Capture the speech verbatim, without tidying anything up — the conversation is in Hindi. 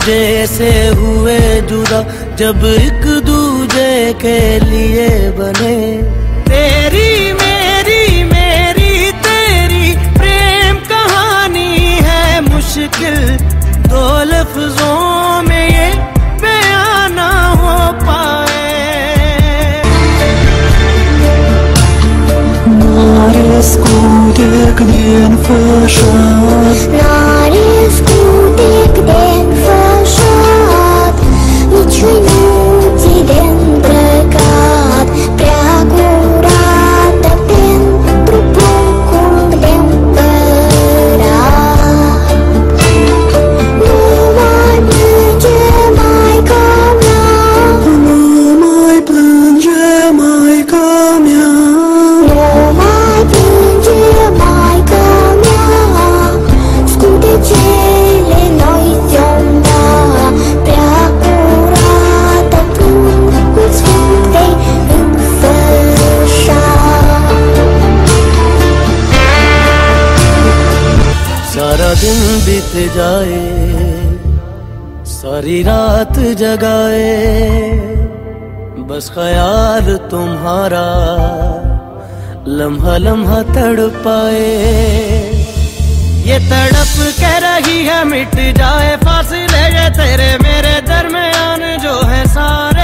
दूजे से हुए जुदा, जब एक दूजे के लिए बने। तेरी मेरी मेरी तेरी प्रेम कहानी है मुश्किल, दो लफ्जों में ये बयां ना हो पाए। När es gut ich den verschaut, När es gut ich den verschaut, Ничего не den brăcat, prea curată pentru pruncul de împărat. Nu mai plânge maica mea, nu mai plânge maica mea, nu mai plânge maica mea, scutecele noi ți-om da, prea curată pruncul sfânt de înfășat. सारा दिन बीत जाए, सारी रात जगाए, बस ख्याल तुम्हारा लम्हा लम्हा तड़पाए। ये तड़प कह रही है मिट जाए फासले, ये तेरे मेरे दरमियान जो है सारे